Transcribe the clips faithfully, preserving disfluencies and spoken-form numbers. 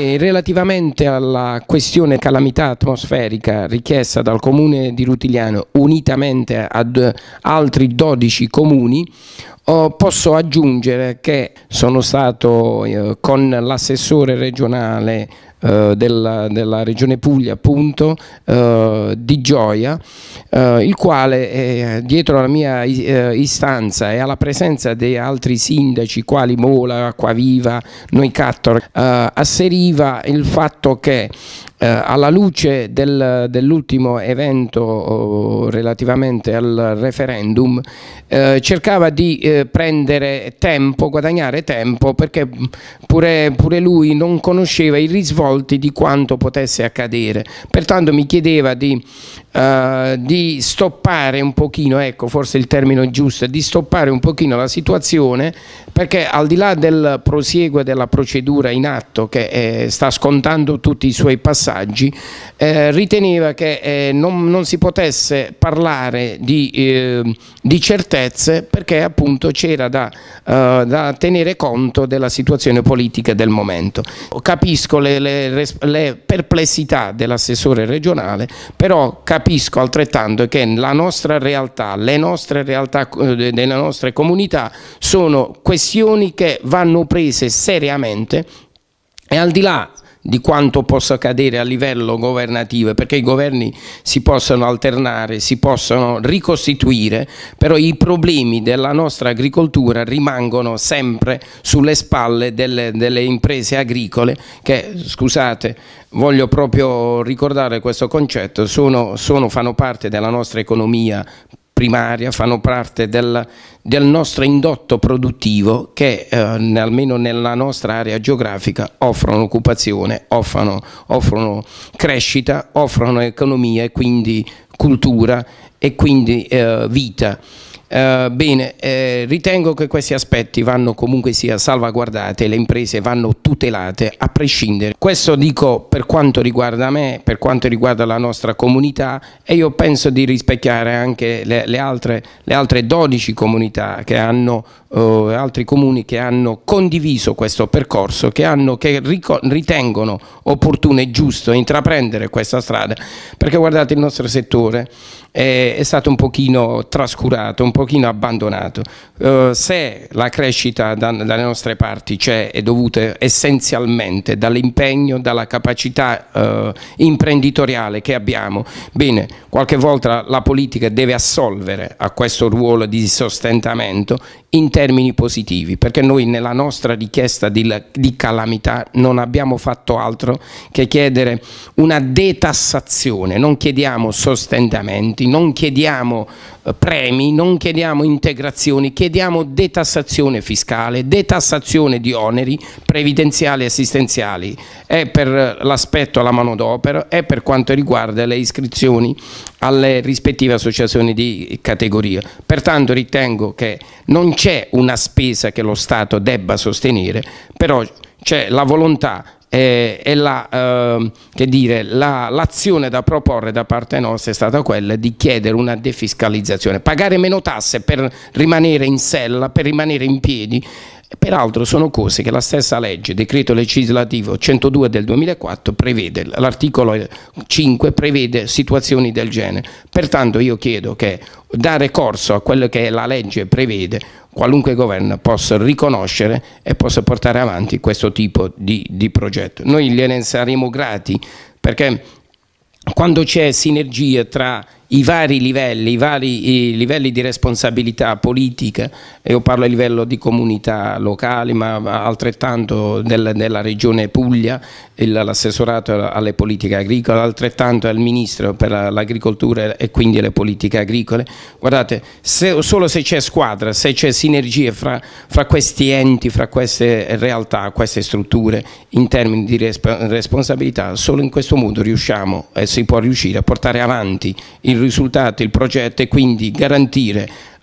E relativamente alla questione calamità atmosferica richiesta dal Comune di Rutigliano unitamente ad altri dodici comuni, oh, posso aggiungere che sono stato eh, con l'assessore regionale eh, della, della Regione Puglia, appunto, eh, Di Gioia, eh, il quale eh, dietro alla mia eh, istanza e alla presenza di altri sindaci quali Mola, Acquaviva, Noicattor, eh, asseriva il fatto che Eh, alla luce del, dell'ultimo evento oh, relativamente al referendum, eh, cercava di eh, prendere tempo, guadagnare tempo, perché pure, pure lui non conosceva i risvolti di quanto potesse accadere. Pertanto mi chiedeva di, eh, di stoppare un pochino, ecco, forse il termine giusto, di stoppare un pochino la situazione, perché al di là del prosieguo della procedura in atto che eh, sta scontando tutti i suoi passaggi, Eh, riteneva che eh, non, non si potesse parlare di, eh, di certezze, perché appunto c'era da, eh, da tenere conto della situazione politica del momento. Capisco le, le, le perplessità dell'assessore regionale, però capisco altrettanto che la nostra realtà, le nostre realtà eh, delle nostre comunità sono questioni che vanno prese seriamente, e al di là di quanto possa accadere a livello governativo, perché i governi si possono alternare, si possono ricostituire, però i problemi della nostra agricoltura rimangono sempre sulle spalle delle, delle imprese agricole che, scusate, voglio proprio ricordare questo concetto, sono, sono, fanno parte della nostra economia primaria, fanno parte del, del nostro indotto produttivo che eh, almeno nella nostra area geografica offrono occupazione, offrono, offrono crescita, offrono economia e quindi cultura e quindi eh, vita. Uh, bene, eh, ritengo che questi aspetti vanno comunque sia salvaguardati e le imprese vanno tutelate a prescindere. Questo dico per quanto riguarda me, per quanto riguarda la nostra comunità, e io penso di rispecchiare anche le, le, altre, le altre dodici comunità che hanno, uh, altri comuni che hanno condiviso questo percorso, che, hanno, che ritengono opportuno e giusto intraprendere questa strada, perché guardate, il nostro settore è, è stato un pochino trascurato, un pochino abbandonato. Uh, se la crescita da, dalle nostre parti c'è, è dovuta essenzialmente dall'impegno, dalla capacità uh, imprenditoriale che abbiamo. Bene, qualche volta la politica deve assolvere a questo ruolo di sostentamento in termini positivi, perché noi nella nostra richiesta di, di calamità non abbiamo fatto altro che chiedere una detassazione, non chiediamo sostentamenti, non chiediamo eh, premi, non chiediamo integrazioni, chiediamo detassazione fiscale, detassazione di oneri previdenziali e assistenziali, è per l'aspetto alla manodopera e per quanto riguarda le iscrizioni alle rispettive associazioni di categoria. Pertanto ritengo che non c'è una spesa che lo Stato debba sostenere, però c'è la volontà e, e la, eh, che dire, la, l'azione da proporre da parte nostra è stata quella di chiedere una defiscalizzazione, pagare meno tasse per rimanere in sella, per rimanere in piedi. Peraltro sono cose che la stessa legge, decreto legislativo centodue del duemilaquattro, prevede, l'articolo cinque prevede situazioni del genere. Pertanto io chiedo che dare corso a quello che la legge prevede, qualunque governo possa riconoscere e possa portare avanti questo tipo di, di progetto. Noi gliene saremo grati, perché quando c'è sinergia tra i vari livelli, i vari i livelli di responsabilità politica, io parlo a livello di comunità locali, ma altrettanto del, della regione Puglia, l'assessorato alle politiche agricole, altrettanto al ministro per l'agricoltura e quindi le politiche agricole. Guardate, se, solo se c'è squadra, se c'è sinergia fra, fra questi enti, fra queste realtà, queste strutture in termini di resp responsabilità, solo in questo modo riusciamo e si può riuscire a portare avanti il risultato, il progetto, e quindi garantire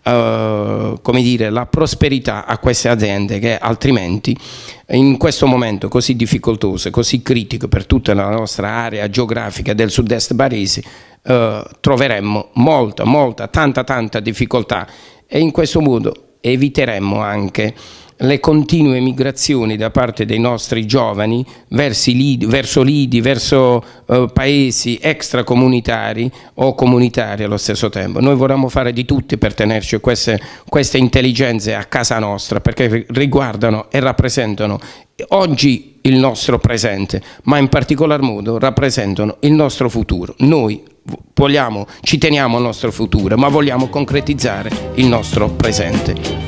uh, come dire, la prosperità a queste aziende che altrimenti in questo momento così difficoltoso, così critico per tutta la nostra area geografica del sud-est barese, uh, troveremmo molta, molta, tanta, tanta difficoltà, e in questo modo e eviteremmo anche le continue migrazioni da parte dei nostri giovani verso lidi, verso, lidi, verso eh, paesi extracomunitari o comunitari allo stesso tempo. Noi vorremmo fare di tutti per tenerci queste, queste intelligenze a casa nostra, perché riguardano e rappresentano oggi il nostro presente, ma in particolar modo rappresentano il nostro futuro. Noi vogliamo, ci teniamo al nostro futuro, ma vogliamo concretizzare il nostro presente.